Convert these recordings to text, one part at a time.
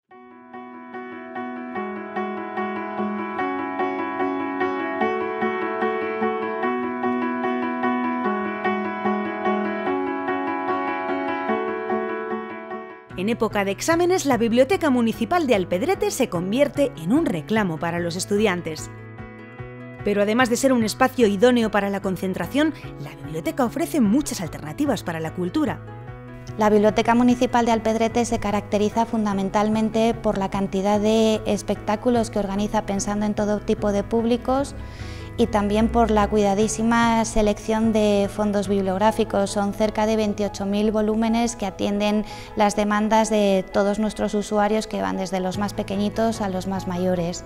En época de exámenes, la Biblioteca Municipal de Alpedrete se convierte en un reclamo para los estudiantes. Pero además de ser un espacio idóneo para la concentración, la biblioteca ofrece muchas alternativas para la cultura. La Biblioteca Municipal de Alpedrete se caracteriza fundamentalmente por la cantidad de espectáculos que organiza pensando en todo tipo de públicos y también por la cuidadísima selección de fondos bibliográficos. Son cerca de 28.000 volúmenes que atienden las demandas de todos nuestros usuarios, que van desde los más pequeñitos a los más mayores.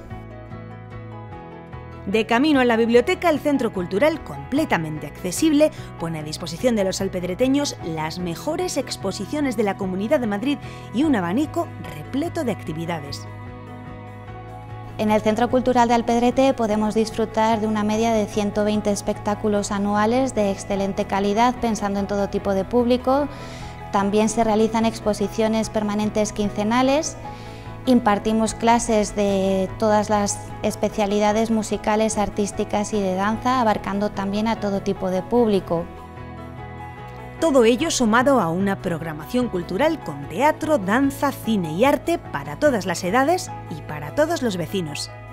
De camino a la biblioteca, el Centro Cultural, completamente accesible, pone a disposición de los alpedreteños las mejores exposiciones de la Comunidad de Madrid y un abanico repleto de actividades. En el Centro Cultural de Alpedrete podemos disfrutar de una media de 120 espectáculos anuales de excelente calidad, pensando en todo tipo de público. También se realizan exposiciones permanentes quincenales. Impartimos clases de todas las especialidades musicales, artísticas y de danza, abarcando también a todo tipo de público. Todo ello sumado a una programación cultural con teatro, danza, cine y arte para todas las edades y para todos los vecinos.